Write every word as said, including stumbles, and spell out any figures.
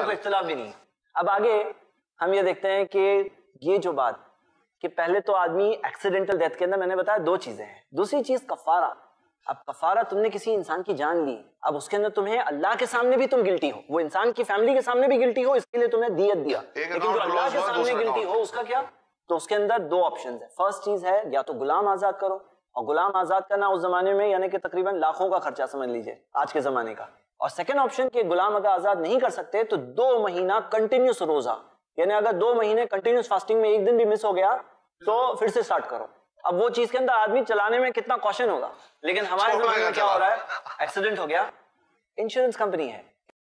में कोई इख्तिलाफ भी नहीं है। अब आगे हम ये देखते हैं कि ये जो बात कि पहले तो आदमी एक्सीडेंटल डेथ के अंदर मैंने बताया दो चीजें हैं, दूसरी चीज कफारा। अब कफारा, तुमने किसी इंसान की जान ली, अब उसके अंदर तुम्हें अल्लाह के सामने भी तुम गिल्टी हो, वो इंसान की फैमिली के सामने भी गिल्टी हो, इसके लिए तुमने दियत दिया, लेकिन जो अल्लाह के सामने गिल्टी हो उसका क्या? तो उसके अंदर दो ऑप्शन है। फर्स्ट चीज है या तो गुलाम आजाद करो, और गुलाम आजाद करना उस जमाने में यानी कि तकरीबन लाखों का खर्चा समझ लीजिए आज के जमाने का। और सेकंड ऑप्शन कि गुलाम अगर आजाद नहीं कर सकते तो दो महीना कंटिन्यूस रोजा, यानी अगर दो महीने कंटिन्यूस फास्टिंग में एक दिन भी मिस हो गया तो फिर से स्टार्ट करो। अब वो चीज के अंदर आदमी चलाने में कितना कॉशन होगा, लेकिन हमारे जमाने में क्या हो रहा है, एक्सीडेंट हो गया, इंश्योरेंस कंपनी है,